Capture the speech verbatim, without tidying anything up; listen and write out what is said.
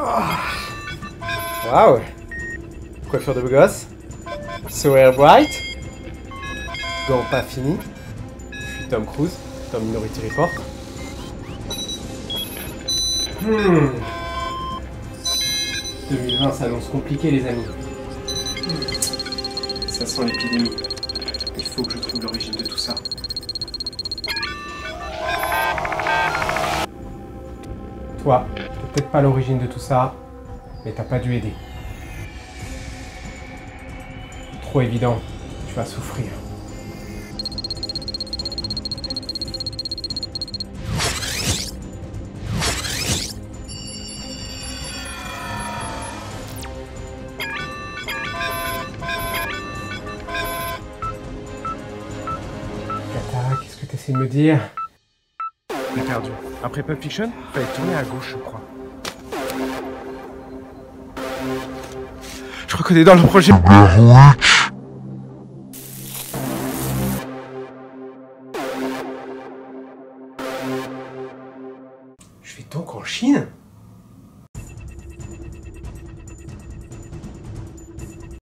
Waouh. Coiffure de beau gosse. Sourire bright. Gants pas fini. Je suis Tom Cruise, Tom Minority Report. Hmm. deux mille vingt s'annonce compliqué, les amis. Ça sent l'épidémie. Il faut que je trouve l'origine de tout ça. Toi, t'es peut-être pas l'origine de tout ça, mais t'as pas dû aider. Trop évident, tu vas souffrir. Kata, qu'est-ce que t'essaies de me dire? J'ai perdu. Après Pulp Fiction, fallait tourner à gauche, je crois. Je reconnais dans le projet. Je vais donc en Chine?